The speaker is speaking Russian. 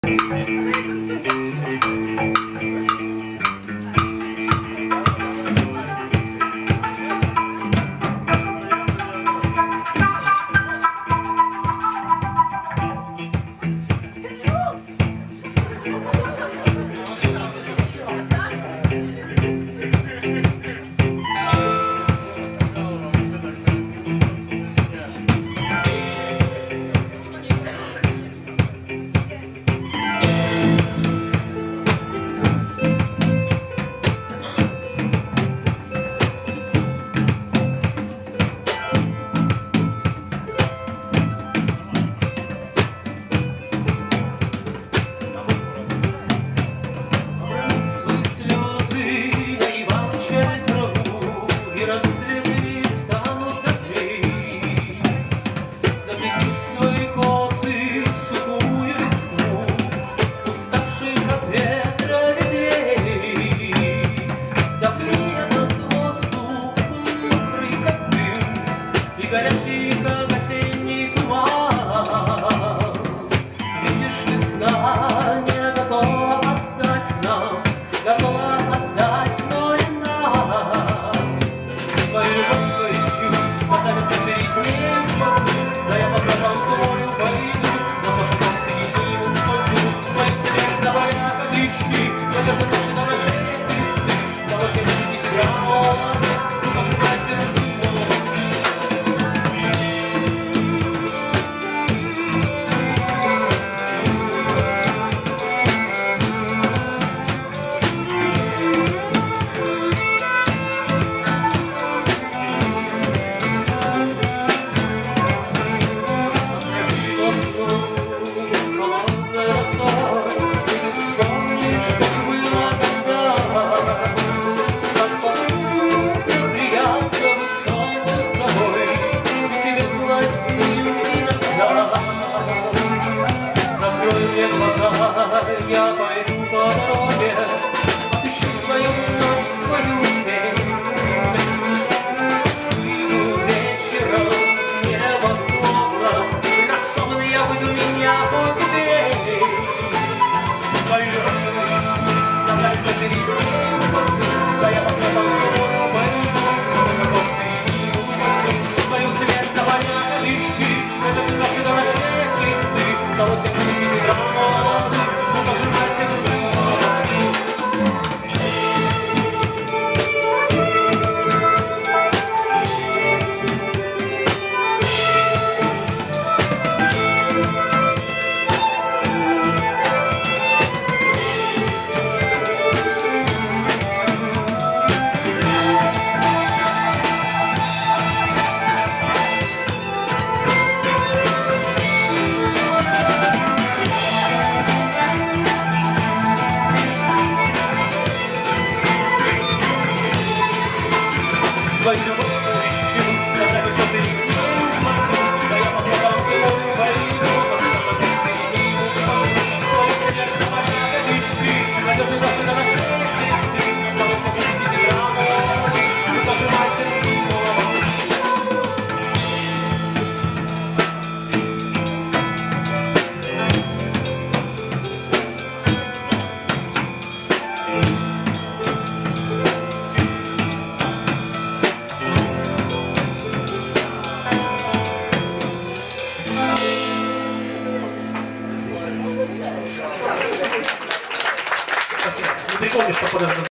Горячий, как осенний туман. Видишь, весна не готова отдать нам, готова отдать вновь нам. Свою любовь поищу, поставится перед ней вплотную, да я по тропам свою пойду, за пошагом среди уходу. Моих сердец давай отыщи, наверное, наши дорожные кресты, того 70 граммов, пожирайся в него. Я пойду по дороге, отыщу свою ночь, свою тень. Выйду вечером, небо словно рассованный, я выйду меня по тебе. Свою любовь, забрать перед ней уходу, да я по тропам скоро пойду, по среди уходу. Свою цвет давай отыщи, это ты наши дорогие кресты, того 70 граммов. Свою любовь ищу, когда все перед ней смотрю, да я по тропам свою пойду, среди уходу. Свою сердец давай отыщи, надежный дождь на нашей кресты, того 70 граммов, пожирайся в него. Ты помнишь, что подожди.